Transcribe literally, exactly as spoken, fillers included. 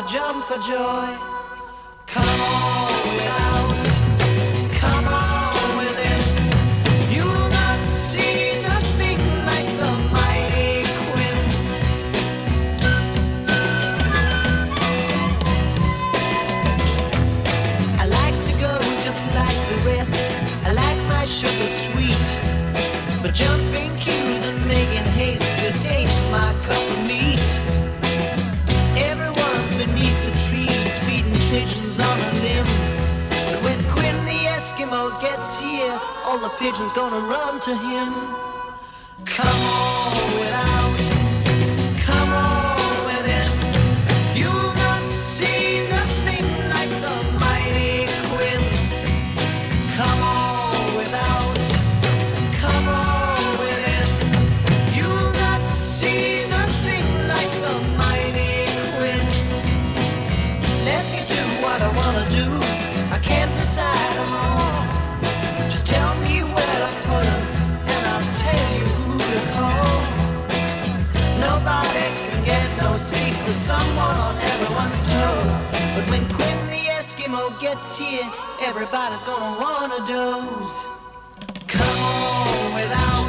wanna jump for joy. Come on without, come on within. You'll not see nothing like the Mighty Quinn. I like to go just like the rest. I like my sugar sweet, but jumping queues and making haste just ain't my cup of meat. Everyone's beneath the trees feeding pigeons on a limb, but when Quinn the Eskimo gets here, all the pigeons gonna run to him. Come on without, come on within. You'll not see nothing like the Mighty Quinn. Come on without, come on within. You'll not see nothing like the Mighty Quinn. Let me do what I wanna do. I can't decide them all. Just tell me where to put them, and I'll tell you who to call. Nobody can get no sleep with someone on everyone's toes, but when Quinn the Eskimo gets here, everybody's gonna wanna doze. Come on without